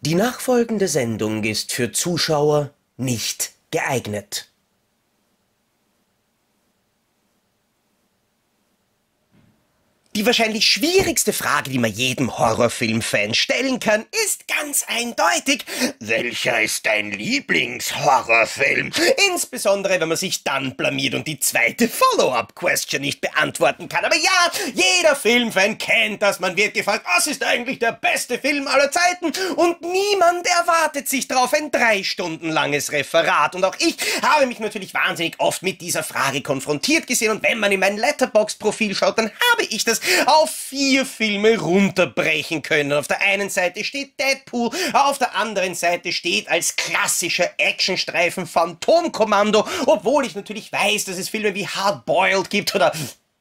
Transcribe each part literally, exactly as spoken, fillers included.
Die nachfolgende Sendung ist für Zuschauer nicht geeignet. Die wahrscheinlich schwierigste Frage, die man jedem Horrorfilm-Fan stellen kann, ist ganz eindeutig: Welcher ist dein Lieblingshorrorfilm? Insbesondere, wenn man sich dann blamiert und die zweite Follow-up-Question nicht beantworten kann. Aber ja, jeder Filmfan kennt das. Man wird gefragt, was ist eigentlich der beste Film aller Zeiten? Und niemand erwartet sich darauf ein drei Stunden langes Referat. Und auch ich habe mich natürlich wahnsinnig oft mit dieser Frage konfrontiert gesehen. Und wenn man in mein Letterboxd-Profil schaut, dann habe ich das auf vier Filme runterbrechen können. Auf der einen Seite steht Deadpool, auf der anderen Seite steht als klassischer Actionstreifen Phantomkommando, obwohl ich natürlich weiß, dass es Filme wie Hard Boiled gibt oder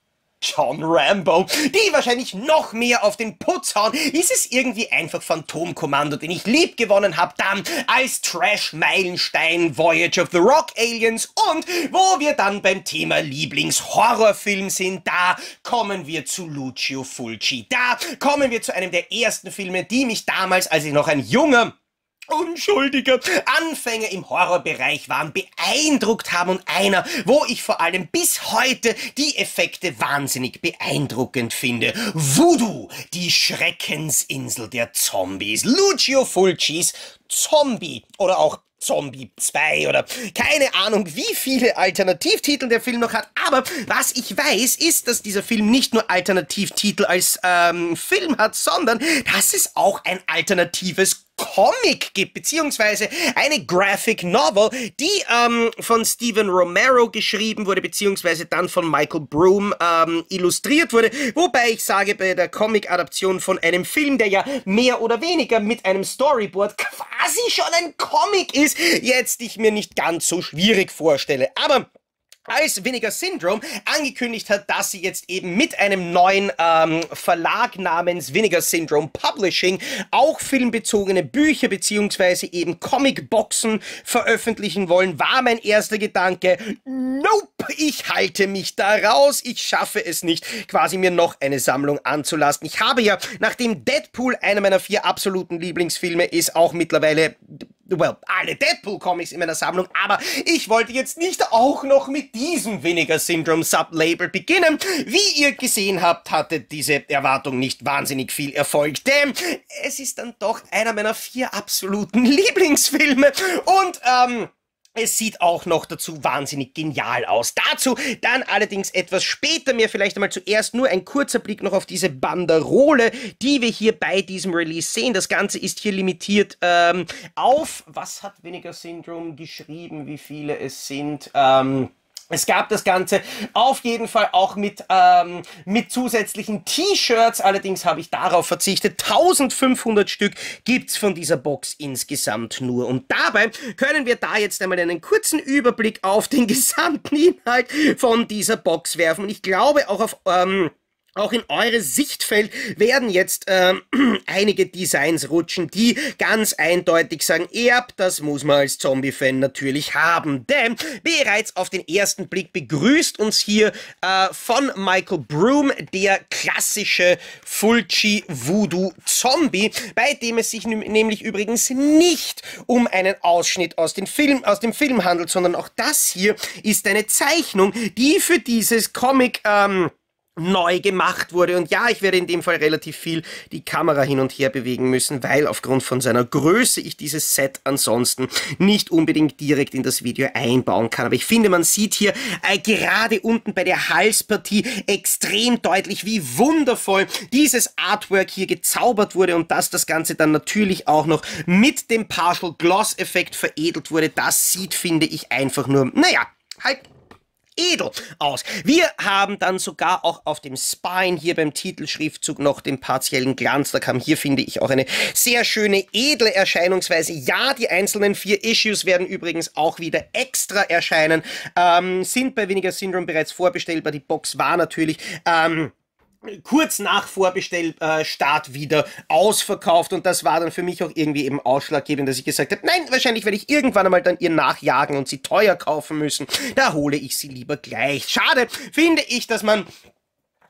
John Rambo, die wahrscheinlich noch mehr auf den Putz hauen. Ist es irgendwie einfach Phantomkommando, den ich lieb gewonnen habe, dann als Trash-Meilenstein Voyage of the Rock Aliens, und wo wir dann beim Thema Lieblingshorrorfilm sind, da kommen wir zu Lucio Fulci. Da kommen wir zu einem der ersten Filme, die mich damals, als ich noch ein junger unschuldiger Anfänger im Horrorbereich waren, beeindruckt haben, und einer, wo ich vor allem bis heute die Effekte wahnsinnig beeindruckend finde. Voodoo, die Schreckensinsel der Zombies. Lucio Fulcis Zombie oder auch Zombie zwei oder keine Ahnung, wie viele Alternativtitel der Film noch hat. Aber was ich weiß, ist, dass dieser Film nicht nur Alternativtitel als ähm, Film hat, sondern dass es auch ein alternatives Comic gibt, beziehungsweise eine Graphic Novel, die ähm, von Steven Romero geschrieben wurde, beziehungsweise dann von Michael Broom ähm, illustriert wurde, wobei ich sage, bei der Comic-Adaption von einem Film, der ja mehr oder weniger mit einem Storyboard quasi schon ein Comic ist, jetzt ich mir nicht ganz so schwierig vorstelle. Aber als Vinegar Syndrome angekündigt hat, dass sie jetzt eben mit einem neuen ähm, Verlag namens Vinegar Syndrome Publishing auch filmbezogene Bücher beziehungsweise eben Comicboxen veröffentlichen wollen, war mein erster Gedanke: Nope, ich halte mich da raus, ich schaffe es nicht, quasi mir noch eine Sammlung anzulasten. Ich habe ja, nachdem Deadpool einer meiner vier absoluten Lieblingsfilme ist, auch mittlerweile, well, alle Deadpool-Comics in meiner Sammlung, aber ich wollte jetzt nicht auch noch mit diesem Vinegar Syndrome Sublabel beginnen. Wie ihr gesehen habt, hatte diese Erwartung nicht wahnsinnig viel Erfolg, denn es ist dann doch einer meiner vier absoluten Lieblingsfilme, und ähm, es sieht auch noch dazu wahnsinnig genial aus. Dazu dann allerdings etwas später mehr. Vielleicht einmal zuerst nur ein kurzer Blick noch auf diese Banderole, die wir hier bei diesem Release sehen. Das Ganze ist hier limitiert ähm, auf, was hat Vinegar Syndrome geschrieben, wie viele es sind, ähm... Es gab das Ganze auf jeden Fall auch mit, ähm, mit zusätzlichen T-Shirts, allerdings habe ich darauf verzichtet. eintausendfünfhundert Stück gibt's von dieser Box insgesamt nur. Und dabei können wir da jetzt einmal einen kurzen Überblick auf den gesamten Inhalt von dieser Box werfen. Und ich glaube auch auf... Ähm, Auch in eure Sichtfeld werden jetzt ähm, einige Designs rutschen, die ganz eindeutig sagen, erb, das muss man als Zombie-Fan natürlich haben. Denn bereits auf den ersten Blick begrüßt uns hier äh, von Michael Broom der klassische Fulci Voodoo Zombie, bei dem es sich nämlich übrigens nicht um einen Ausschnitt aus, den Film, aus dem Film handelt, sondern auch das hier ist eine Zeichnung, die für dieses Comic ähm, neu gemacht wurde. Und ja, ich werde in dem Fall relativ viel die Kamera hin und her bewegen müssen, weil aufgrund von seiner Größe ich dieses Set ansonsten nicht unbedingt direkt in das Video einbauen kann. Aber ich finde, man sieht hier äh, gerade unten bei der Halspartie extrem deutlich, wie wundervoll dieses Artwork hier gezaubert wurde, und dass das Ganze dann natürlich auch noch mit dem Partial Gloss Effekt veredelt wurde. Das sieht, finde ich, einfach nur, naja, halt edel aus. Wir haben dann sogar auch auf dem Spine hier beim Titelschriftzug noch den partiellen Glanz. Da kam hier, finde ich, auch eine sehr schöne, edle Erscheinungsweise. Ja, die einzelnen vier Issues werden übrigens auch wieder extra erscheinen, ähm, sind bei Vinegar Syndrome bereits vorbestellbar. Die Box war natürlich ähm, kurz nach Vorbestellstart wieder ausverkauft, und das war dann für mich auch irgendwie eben ausschlaggebend, dass ich gesagt habe, nein, wahrscheinlich werde ich irgendwann einmal dann ihr nachjagen und sie teuer kaufen müssen. Da hole ich sie lieber gleich. Schade finde ich, dass man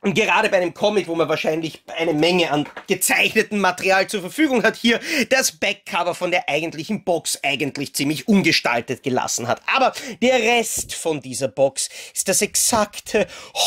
Und gerade bei einem Comic, wo man wahrscheinlich eine Menge an gezeichnetem Material zur Verfügung hat, hier das Backcover von der eigentlichen Box eigentlich ziemlich ungestaltet gelassen hat. Aber der Rest von dieser Box ist das exakte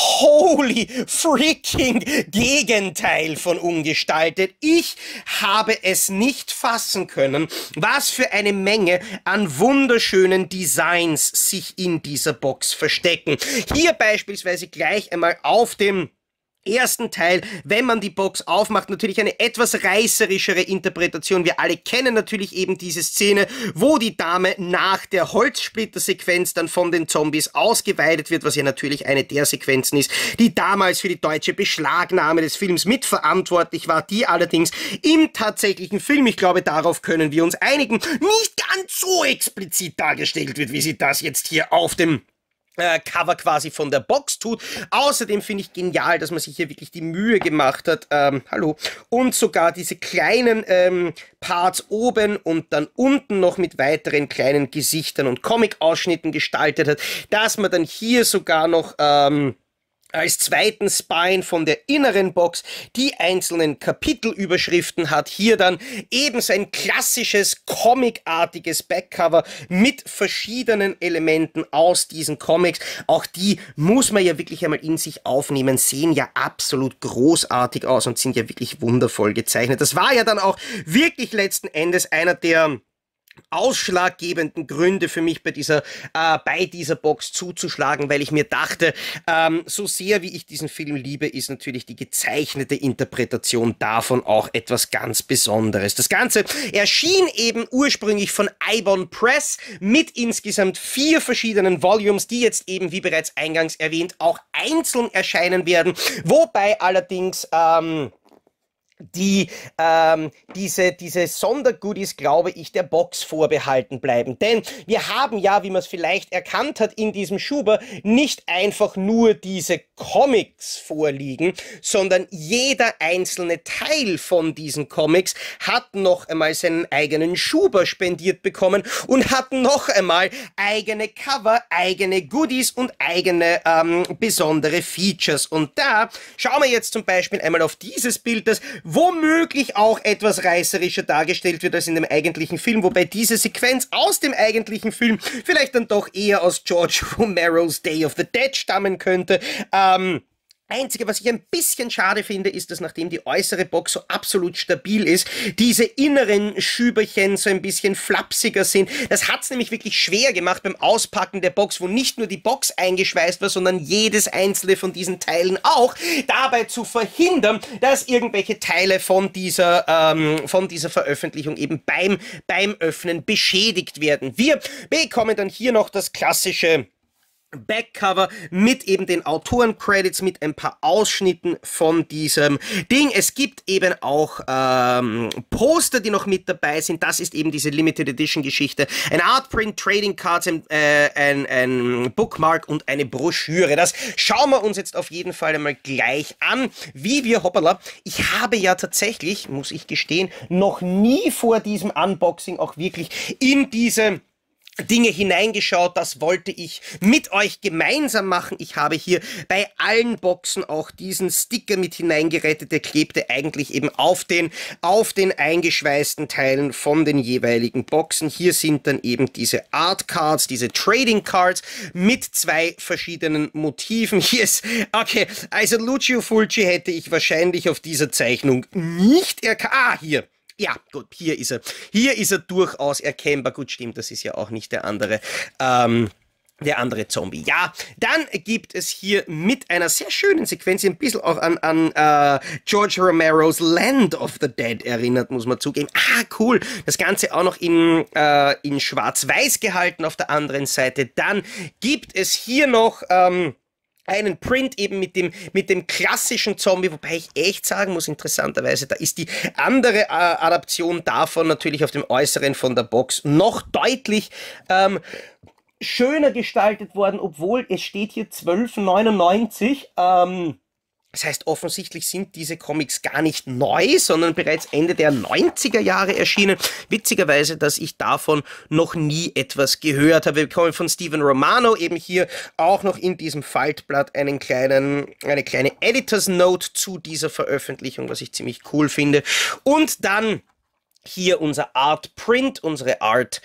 holy freaking Gegenteil von ungestaltet. Ich habe es nicht fassen können, was für eine Menge an wunderschönen Designs sich in dieser Box verstecken. Hier beispielsweise gleich einmal auf dem ersten Teil, wenn man die Box aufmacht, natürlich eine etwas reißerischere Interpretation. Wir alle kennen natürlich eben diese Szene, wo die Dame nach der Holzsplitter-Sequenz dann von den Zombies ausgeweidet wird, was ja natürlich eine der Sequenzen ist, die damals für die deutsche Beschlagnahme des Films mitverantwortlich war, die allerdings im tatsächlichen Film, ich glaube, darauf können wir uns einigen, nicht ganz so explizit dargestellt wird, wie sie das jetzt hier auf dem Äh, Cover quasi von der Box tut. Außerdem finde ich genial, dass man sich hier wirklich die Mühe gemacht hat, ähm, hallo, und sogar diese kleinen ähm, Parts oben und dann unten noch mit weiteren kleinen Gesichtern und Comic-Ausschnitten gestaltet hat, dass man dann hier sogar noch ähm, als zweiten Spine von der inneren Box die einzelnen Kapitelüberschriften hat. Hier dann eben sein klassisches comicartiges Backcover mit verschiedenen Elementen aus diesen Comics. Auch die muss man ja wirklich einmal in sich aufnehmen, sehen ja absolut großartig aus und sind ja wirklich wundervoll gezeichnet. Das war ja dann auch wirklich letzten Endes einer der ausschlaggebenden Gründe für mich bei dieser äh, bei dieser Box zuzuschlagen, weil ich mir dachte, ähm, so sehr wie ich diesen Film liebe, ist natürlich die gezeichnete Interpretation davon auch etwas ganz Besonderes. Das Ganze erschien eben ursprünglich von Eibon Press mit insgesamt vier verschiedenen Volumes, die jetzt eben, wie bereits eingangs erwähnt, auch einzeln erscheinen werden, wobei allerdings ähm, die ähm, diese diese Sondergoodies, glaube ich, der Box vorbehalten bleiben. Denn wir haben ja, wie man es vielleicht erkannt hat in diesem Schuber, nicht einfach nur diese Comics vorliegen, sondern jeder einzelne Teil von diesen Comics hat noch einmal seinen eigenen Schuber spendiert bekommen und hat noch einmal eigene Cover, eigene Goodies und eigene ähm, besondere Features. Und da schauen wir jetzt zum Beispiel einmal auf dieses Bild, das womöglich auch etwas reißerischer dargestellt wird als in dem eigentlichen Film, wobei diese Sequenz aus dem eigentlichen Film vielleicht dann doch eher aus George Romeros Day of the Dead stammen könnte. Ähm, Einzige, was ich ein bisschen schade finde, ist, dass nachdem die äußere Box so absolut stabil ist, diese inneren Schüberchen so ein bisschen flapsiger sind. Das hat's nämlich wirklich schwer gemacht beim Auspacken der Box, wo nicht nur die Box eingeschweißt war, sondern jedes einzelne von diesen Teilen auch, dabei zu verhindern, dass irgendwelche Teile von dieser, ähm, von dieser Veröffentlichung eben beim, beim Öffnen beschädigt werden. Wir bekommen dann hier noch das klassische Backcover mit eben den Autoren-Credits, mit ein paar Ausschnitten von diesem Ding. Es gibt eben auch ähm, Poster, die noch mit dabei sind. Das ist eben diese Limited Edition Geschichte. Ein Artprint, Trading Cards, ein, äh, ein, ein Bookmark und eine Broschüre. Das schauen wir uns jetzt auf jeden Fall einmal gleich an, wie wir, hoppala, ich habe ja tatsächlich, muss ich gestehen, noch nie vor diesem Unboxing auch wirklich in diese Dinge hineingeschaut. Das wollte ich mit euch gemeinsam machen. Ich habe hier bei allen Boxen auch diesen Sticker mit hineingerettet. Der klebte eigentlich eben auf den, auf den eingeschweißten Teilen von den jeweiligen Boxen. Hier sind dann eben diese Art Cards, diese Trading Cards mit zwei verschiedenen Motiven. Hier ist, okay, also Lucio Fulci hätte ich wahrscheinlich auf dieser Zeichnung nicht erkannt. Ah, hier. Ja, gut, hier ist er. Hier ist er durchaus erkennbar. Gut, stimmt, das ist ja auch nicht der andere, ähm, der andere Zombie. Ja, dann gibt es hier mit einer sehr schönen Sequenz, die ein bisschen auch an, an äh, George Romeros Land of the Dead erinnert, muss man zugeben. Ah, cool. Das Ganze auch noch in, äh, in schwarz-weiß gehalten auf der anderen Seite. Dann gibt es hier noch Ähm, einen Print eben mit dem, mit dem klassischen Zombie, wobei ich echt sagen muss, interessanterweise, da ist die andere äh, Adaption davon natürlich auf dem Äußeren von der Box noch deutlich ähm, schöner gestaltet worden, obwohl es steht hier zwölf neunundneunzig, ähm, Das heißt, offensichtlich sind diese Comics gar nicht neu, sondern bereits Ende der neunziger Jahre erschienen. Witzigerweise, dass ich davon noch nie etwas gehört habe. Wir bekommen von Steven Romano eben hier auch noch in diesem Faltblatt einen kleinen, eine kleine Editors Note zu dieser Veröffentlichung, was ich ziemlich cool finde. Und dann hier unser Art Print, unsere Art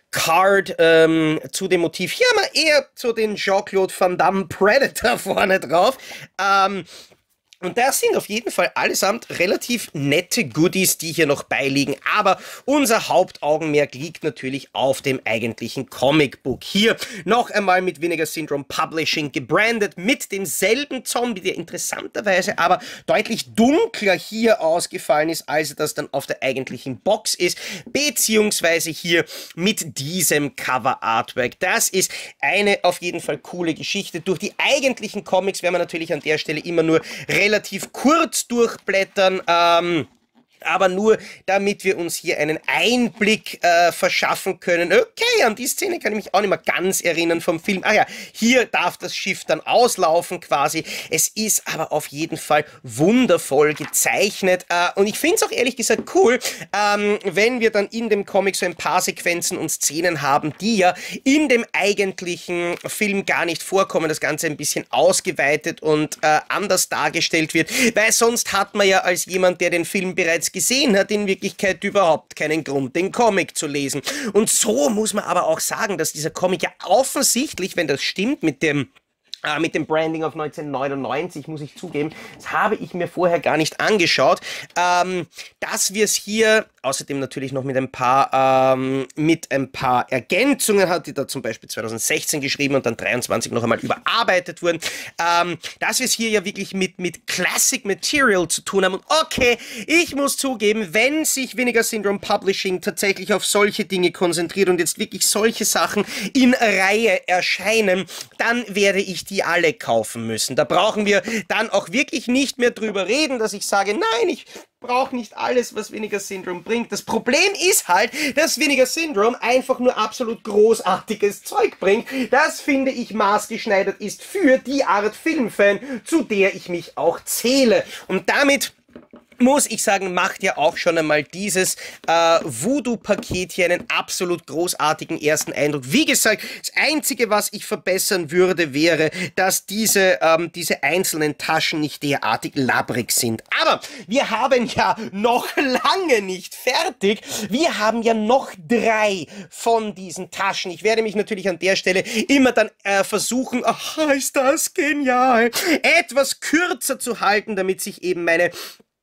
Card ähm, zu dem Motiv. Hier haben wir eher so den Jean-Claude Van Damme Predator vorne drauf. Ähm, Und das sind auf jeden Fall allesamt relativ nette Goodies, die hier noch beiliegen. Aber unser Hauptaugenmerk liegt natürlich auf dem eigentlichen Comicbook. Hier noch einmal mit Vinegar Syndrome Publishing gebrandet, mit demselben Zombie, der interessanterweise aber deutlich dunkler hier ausgefallen ist, als das dann auf der eigentlichen Box ist. Beziehungsweise hier mit diesem Cover-Artwork. Das ist eine auf jeden Fall coole Geschichte. Durch die eigentlichen Comics werden wir natürlich an der Stelle immer nur relativ relativ kurz durchblättern, ähm, aber nur damit wir uns hier einen Einblick äh, verschaffen können. Okay, an die Szene kann ich mich auch nicht mehr ganz erinnern vom Film. Ah ja, hier darf das Schiff dann auslaufen quasi. Es ist aber auf jeden Fall wundervoll gezeichnet äh, und ich finde es auch ehrlich gesagt cool, ähm, wenn wir dann in dem Comic so ein paar Sequenzen und Szenen haben, die ja in dem eigentlichen Film gar nicht vorkommen, das Ganze ein bisschen ausgeweitet und äh, anders dargestellt wird, weil sonst hat man ja als jemand, der den Film bereits gesehen hat, in Wirklichkeit überhaupt keinen Grund, den Comic zu lesen. Und so muss man aber auch sagen, dass dieser Comic ja offensichtlich, wenn das stimmt mit dem Äh, mit dem Branding auf neunzehnhundertneunundneunzig, muss ich zugeben, das habe ich mir vorher gar nicht angeschaut, ähm, dass wir es hier, außerdem natürlich noch mit ein paar, ähm, mit ein paar Ergänzungen hat, die da zum Beispiel zweitausendsechzehn geschrieben und dann dreiundzwanzig noch einmal überarbeitet wurden, ähm, dass wir es hier ja wirklich mit, mit Classic Material zu tun haben. Und okay, ich muss zugeben, wenn sich Vinegar Syndrome Publishing tatsächlich auf solche Dinge konzentriert und jetzt wirklich solche Sachen in Reihe erscheinen, dann werde ich die die alle kaufen müssen. Da brauchen wir dann auch wirklich nicht mehr drüber reden, dass ich sage, nein, ich brauche nicht alles, was Vinegar Syndrome bringt. Das Problem ist halt, dass Vinegar Syndrome einfach nur absolut großartiges Zeug bringt, das, finde ich, maßgeschneidert ist für die Art Filmfan, zu der ich mich auch zähle. Und damit muss ich sagen, macht ja auch schon einmal dieses äh, Voodoo-Paket hier einen absolut großartigen ersten Eindruck. Wie gesagt, das Einzige, was ich verbessern würde, wäre, dass diese, ähm, diese einzelnen Taschen nicht derartig labbrig sind. Aber wir haben ja noch lange nicht fertig. Wir haben ja noch drei von diesen Taschen. Ich werde mich natürlich an der Stelle immer dann äh, versuchen, ach, ist das genial, etwas kürzer zu halten, damit sich eben meine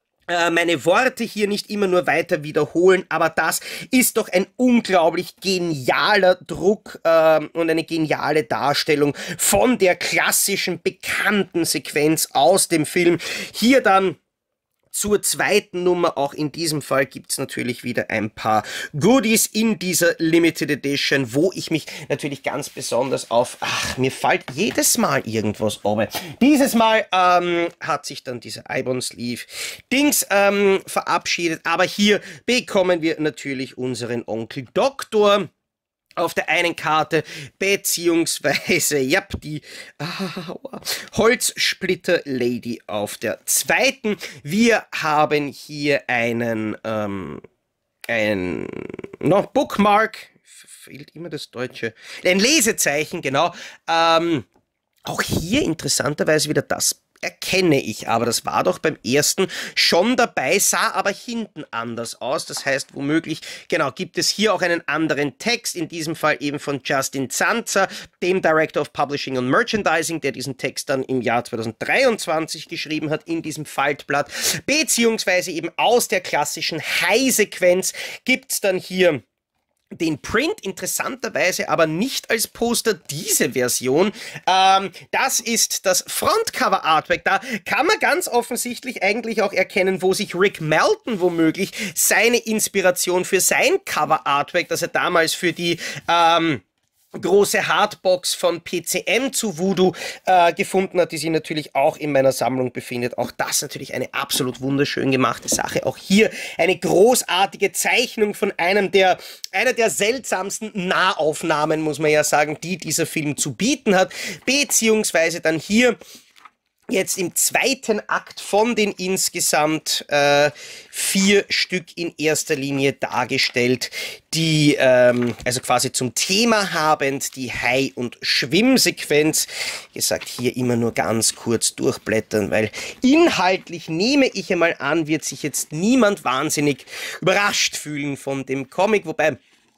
meine Worte hier nicht immer nur weiter wiederholen, aber das ist doch ein unglaublich genialer Druck äh, und eine geniale Darstellung von der klassischen, bekannten Sequenz aus dem Film. Hier dann zur zweiten Nummer, auch in diesem Fall gibt es natürlich wieder ein paar Goodies in dieser Limited Edition, wo ich mich natürlich ganz besonders auf, ach, mir fällt jedes Mal irgendwas oben. Dieses Mal ähm, hat sich dann dieser Ibon Sleeve Dings ähm, verabschiedet, aber hier bekommen wir natürlich unseren Onkel Doktor auf der einen Karte, beziehungsweise, ja, die ah, Holzsplitter-Lady auf der zweiten. Wir haben hier einen, ähm, ein, noch Bookmark, fehlt immer das Deutsche, ein Lesezeichen, genau. Ähm, auch hier interessanterweise wieder das erkenne ich, aber das war doch beim ersten schon dabei, sah aber hinten anders aus. Das heißt, womöglich, genau, gibt es hier auch einen anderen Text, in diesem Fall eben von Justin Zanzer, dem Director of Publishing und Merchandising, der diesen Text dann im Jahr zweitausenddreiundzwanzig geschrieben hat, in diesem Faltblatt, beziehungsweise eben aus der klassischen High-Sequenz gibt es dann hier den Print, interessanterweise aber nicht als Poster diese Version. Ähm, das ist das Frontcover-Artwork. Da kann man ganz offensichtlich eigentlich auch erkennen, wo sich Rick Melton womöglich seine Inspiration für sein Cover-Artwork, das er damals für die ähm, große Hardbox von P C M zu Voodoo äh, gefunden hat, die sich natürlich auch in meiner Sammlung befindet. Auch das natürlich eine absolut wunderschön gemachte Sache. Auch hier eine großartige Zeichnung von einem der, einer der seltsamsten Nahaufnahmen, muss man ja sagen, die dieser Film zu bieten hat. Beziehungsweise dann hier jetzt im zweiten Akt von den insgesamt äh, vier Stück in erster Linie dargestellt, die ähm, also quasi zum Thema habend die Hai- und Schwimmsequenz. Wie gesagt, hier immer nur ganz kurz durchblättern, weil inhaltlich nehme ich einmal an, wird sich jetzt niemand wahnsinnig überrascht fühlen von dem Comic, wobei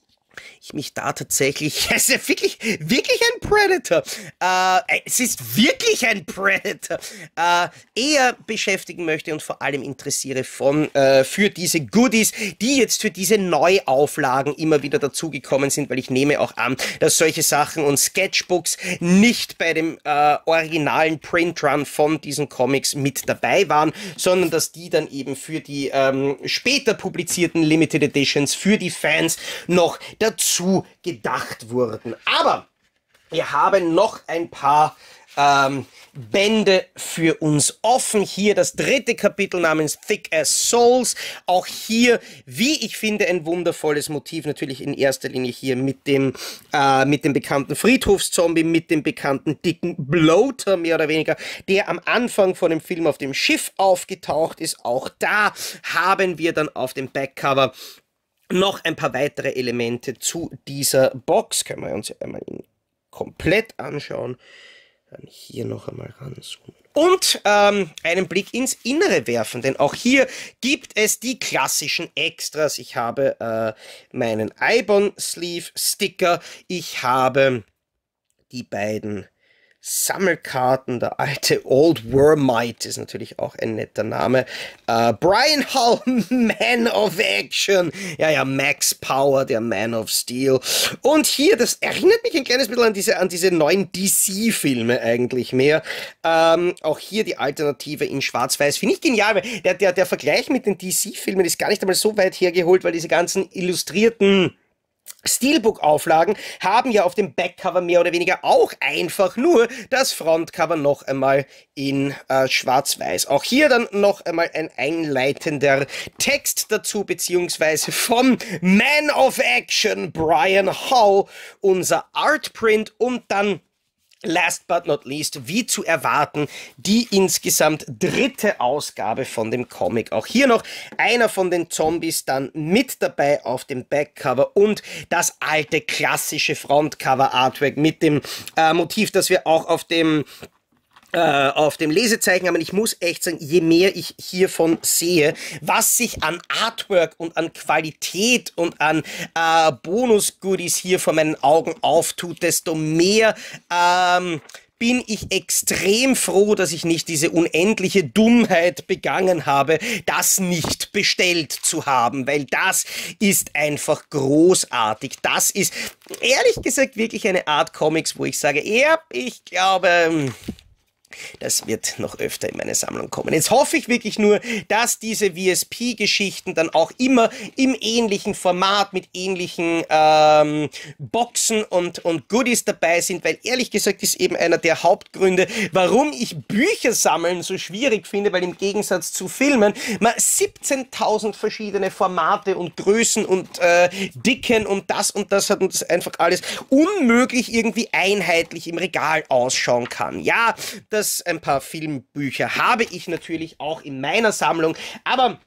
ich mich da tatsächlich, es ist wirklich, wirklich ein Predator, äh, es ist wirklich ein Predator, äh, eher beschäftigen möchte und vor allem interessiere von, äh, für diese Goodies, die jetzt für diese Neuauflagen immer wieder dazugekommen sind, weil ich nehme auch an, dass solche Sachen und Sketchbooks nicht bei dem äh, originalen Printrun von diesen Comics mit dabei waren, sondern dass die dann eben für die ähm, später publizierten Limited Editions für die Fans noch dazu gedacht wurden. Aber wir haben noch ein paar ähm, Bände für uns offen. Hier das dritte Kapitel namens Thick as Souls. Auch hier, wie ich finde, ein wundervolles Motiv. Natürlich in erster Linie hier mit dem, äh, mit dem bekannten Friedhofszombie, mit dem bekannten dicken Bloater, mehr oder weniger, der am Anfang von dem Film auf dem Schiff aufgetaucht ist. Auch da haben wir dann auf dem Backcover noch ein paar weitere Elemente zu dieser Box. Können wir uns einmal komplett anschauen. Dann hier noch einmal ranzoomen. Und ähm, einen Blick ins Innere werfen, denn auch hier gibt es die klassischen Extras. Ich habe äh, meinen Eibon Sleeve Sticker. Ich habe die beiden Sammelkarten, der alte Old Wormite ist natürlich auch ein netter Name. Äh, Brian Hull, Man of Action. Ja, ja, Max Power, der Man of Steel. Und hier, das erinnert mich ein kleines bisschen an diese, an diese neuen D C-Filme eigentlich mehr. Ähm, auch hier die Alternative in Schwarz-Weiß. Finde ich genial, weil der, der, der Vergleich mit den D C-Filmen ist gar nicht einmal so weit hergeholt, weil diese ganzen illustrierten Steelbook-Auflagen haben ja auf dem Backcover mehr oder weniger auch einfach nur das Frontcover noch einmal in äh, Schwarz-Weiß. Auch hier dann noch einmal ein einleitender Text dazu, beziehungsweise vom Man of Action, Brian Hull, unser Artprint, und dann last but not least, wie zu erwarten, die insgesamt dritte Ausgabe von dem Comic. Auch hier noch einer von den Zombies dann mit dabei auf dem Backcover und das alte klassische Frontcover-Artwork mit dem äh, Motiv, das wir auch auf dem äh, auf dem Lesezeichen haben. Und ich muss echt sagen, je mehr ich hiervon sehe, was sich an Artwork und an Qualität und an äh, Bonus-Goodies hier vor meinen Augen auftut, desto mehr ähm, bin ich extrem froh, dass ich nicht diese unendliche Dummheit begangen habe, das nicht bestellt zu haben, weil das ist einfach großartig. Das ist, ehrlich gesagt, wirklich eine Art Comics, wo ich sage, ja, ich glaube, das wird noch öfter in meine Sammlung kommen. Jetzt hoffe ich wirklich nur, dass diese V S P-Geschichten dann auch immer im ähnlichen Format mit ähnlichen ähm, Boxen und, und Goodies dabei sind, weil ehrlich gesagt ist eben einer der Hauptgründe, warum ich Bücher sammeln so schwierig finde, weil im Gegensatz zu Filmen man siebzehntausend verschiedene Formate und Größen und äh, Dicken und das und das hat und das einfach alles unmöglich irgendwie einheitlich im Regal ausschauen kann. Ja, das ein paar Filmbücher habe ich natürlich auch in meiner Sammlung, aber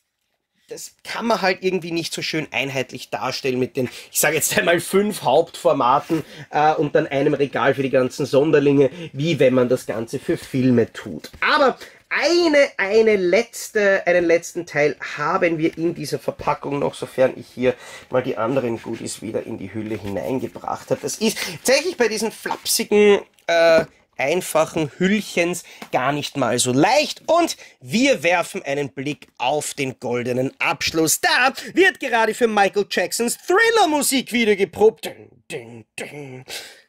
das kann man halt irgendwie nicht so schön einheitlich darstellen mit den, ich sage jetzt einmal, fünf Hauptformaten äh, und dann einem Regal für die ganzen Sonderlinge, wie wenn man das Ganze für Filme tut. Aber eine, eine letzte, einen letzten Teil haben wir in dieser Verpackung noch, sofern ich hier mal die anderen Goodies wieder in die Hülle hineingebracht habe. Das ist tatsächlich bei diesen flapsigen äh, einfachen Hüllchens gar nicht mal so leicht, und wir werfen einen Blick auf den goldenen Abschluss. Da wird gerade für Michael Jacksons Thriller-Musik wieder geprobt. Ding, ding, ding.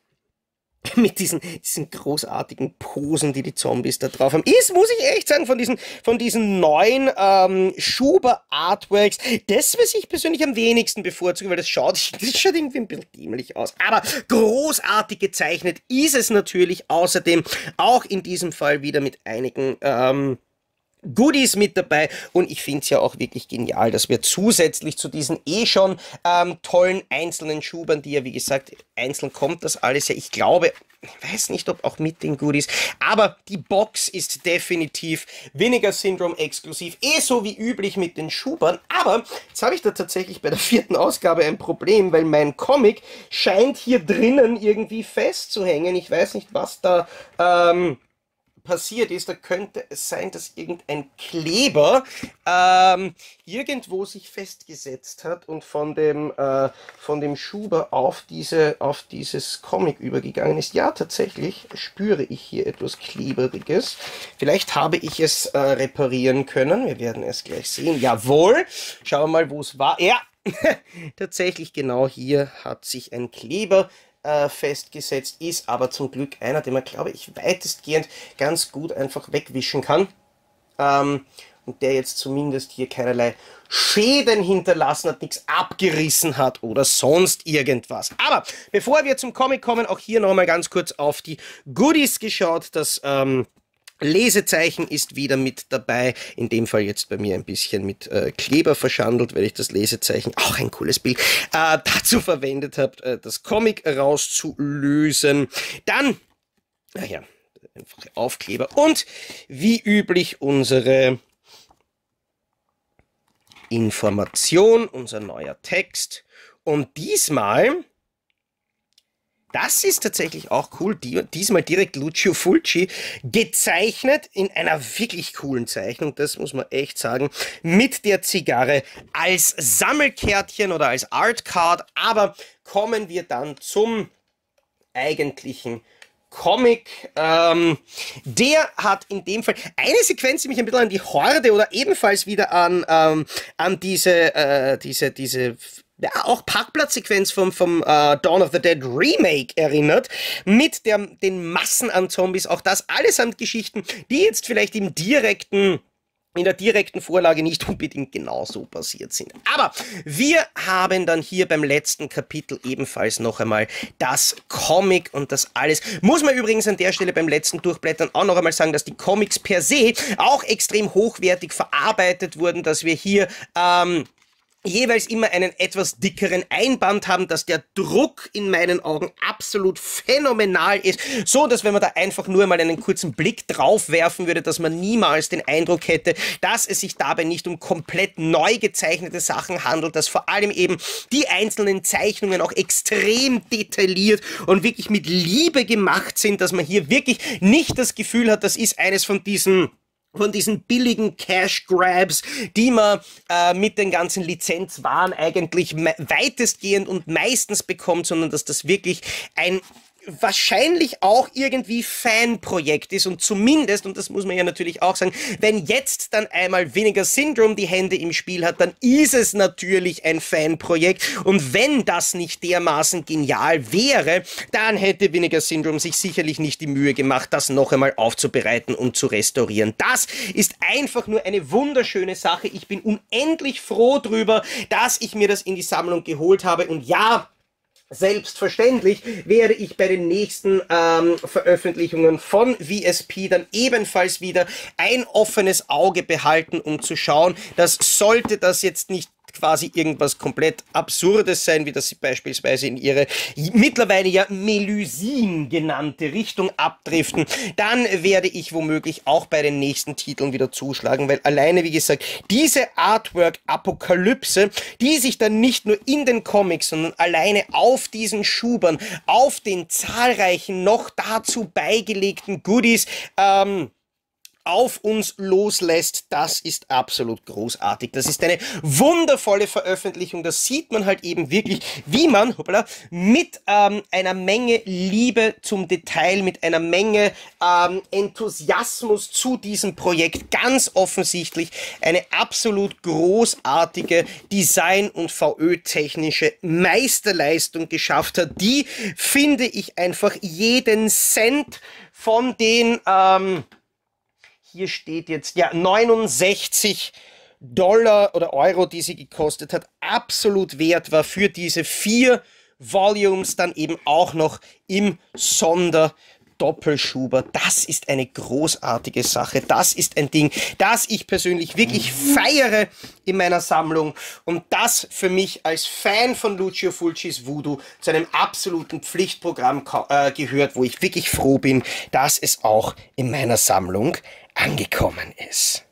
Mit diesen, diesen großartigen Posen, die die Zombies da drauf haben. Ist, muss ich echt sagen, von diesen, von diesen neuen ähm, Schuber-Artworks, das, was ich persönlich am wenigsten bevorzuge, weil das schaut, das schaut irgendwie ein bisschen dämlich aus. Aber großartig gezeichnet ist es natürlich außerdem, auch in diesem Fall wieder mit einigen ähm, Goodies mit dabei und ich finde es ja auch wirklich genial, dass wir zusätzlich zu diesen eh schon ähm, tollen einzelnen Schubern, die ja wie gesagt, einzeln kommt das alles ja, ich glaube, ich weiß nicht, ob auch mit den Goodies, aber die Box ist definitiv Vinegar Syndrome exklusiv, eh so wie üblich mit den Schubern, aber jetzt habe ich da tatsächlich bei der vierten Ausgabe ein Problem, weil mein Comic scheint hier drinnen irgendwie festzuhängen, ich weiß nicht, was da ähm, passiert ist, da könnte es sein, dass irgendein Kleber ähm, irgendwo sich festgesetzt hat und von dem, äh, von dem Schuber auf, diese, auf dieses Comic übergegangen ist. Ja, tatsächlich spüre ich hier etwas Kleberiges. Vielleicht habe ich es äh, reparieren können. Wir werden es gleich sehen. Jawohl. Schauen wir mal, wo es war. Ja, tatsächlich genau hier hat sich ein Kleber festgesetzt, ist aber zum Glück einer, den man, glaube ich, weitestgehend ganz gut einfach wegwischen kann. Ähm, und der jetzt zumindest hier keinerlei Schäden hinterlassen hat, nichts abgerissen hat oder sonst irgendwas. Aber bevor wir zum Comic kommen, auch hier nochmal ganz kurz auf die Goodies geschaut, das ähm, Lesezeichen ist wieder mit dabei, in dem Fall jetzt bei mir ein bisschen mit äh, Kleber verschandelt, weil ich das Lesezeichen, auch ein cooles Bild, äh, dazu verwendet habe, äh, das Comic rauszulösen. Dann, naja, einfache Aufkleber und wie üblich unsere Information, unser neuer Text und diesmal... Das ist tatsächlich auch cool, die, diesmal direkt Lucio Fulci, gezeichnet in einer wirklich coolen Zeichnung, das muss man echt sagen, mit der Zigarre als Sammelkärtchen oder als Artcard, aber kommen wir dann zum eigentlichen Comic. Ähm, der hat in dem Fall eine Sequenz, die mich ein bisschen an die Horde oder ebenfalls wieder an, ähm, an diese, äh, diese, diese ja, auch Parkplatzsequenz vom, vom uh, Dawn of the Dead Remake erinnert, mit der, den Massen an Zombies, auch das allesamt Geschichten, die jetzt vielleicht im direkten, in der direkten Vorlage nicht unbedingt genauso passiert sind. Aber wir haben dann hier beim letzten Kapitel ebenfalls noch einmal das Comic und das alles. Muss man übrigens an der Stelle beim letzten Durchblättern auch noch einmal sagen, dass die Comics per se auch extrem hochwertig verarbeitet wurden, dass wir hier, ähm, jeweils immer einen etwas dickeren Einband haben, dass der Druck in meinen Augen absolut phänomenal ist, so dass wenn man da einfach nur mal einen kurzen Blick drauf werfen würde, dass man niemals den Eindruck hätte, dass es sich dabei nicht um komplett neu gezeichnete Sachen handelt, dass vor allem eben die einzelnen Zeichnungen auch extrem detailliert und wirklich mit Liebe gemacht sind, dass man hier wirklich nicht das Gefühl hat, das ist eines von diesen von diesen billigen Cash-Grabs, die man äh, mit den ganzen Lizenzwaren eigentlich weitestgehend und meistens bekommt, sondern dass das wirklich ein wahrscheinlich auch irgendwie Fanprojekt ist und zumindest, und das muss man ja natürlich auch sagen, wenn jetzt dann einmal Vinegar Syndrome die Hände im Spiel hat, dann ist es natürlich ein Fanprojekt und wenn das nicht dermaßen genial wäre, dann hätte Vinegar Syndrome sich sicherlich nicht die Mühe gemacht, das noch einmal aufzubereiten und zu restaurieren. Das ist einfach nur eine wunderschöne Sache. Ich bin unendlich froh drüber, dass ich mir das in die Sammlung geholt habe und ja, selbstverständlich werde ich bei den nächsten ähm, Veröffentlichungen von V S P dann ebenfalls wieder ein offenes Auge behalten, um zu schauen, dass sollte das jetzt nicht quasi irgendwas komplett Absurdes sein, wie das sie beispielsweise in ihre mittlerweile ja Melusine genannte Richtung abdriften, dann werde ich womöglich auch bei den nächsten Titeln wieder zuschlagen, weil alleine, wie gesagt, diese Artwork-Apokalypse, die sich dann nicht nur in den Comics, sondern alleine auf diesen Schubern, auf den zahlreichen noch dazu beigelegten Goodies, ähm, auf uns loslässt, das ist absolut großartig. Das ist eine wundervolle Veröffentlichung. Das sieht man halt eben wirklich, wie man hoppala, mit ähm, einer Menge Liebe zum Detail, mit einer Menge ähm, Enthusiasmus zu diesem Projekt ganz offensichtlich eine absolut großartige Design- und V Ö-technische Meisterleistung geschafft hat, die, finde ich, einfach jeden Cent von den ähm, hier steht jetzt, ja, neunundsechzig Dollar oder Euro, die sie gekostet hat, absolut wert war für diese vier Volumes, dann eben auch noch im Sonderpack. Doppelschubert, das ist eine großartige Sache. Das ist ein Ding, das ich persönlich wirklich feiere in meiner Sammlung und das für mich als Fan von Lucio Fulcis Voodoo zu einem absoluten Pflichtprogramm äh, gehört, wo ich wirklich froh bin, dass es auch in meiner Sammlung angekommen ist.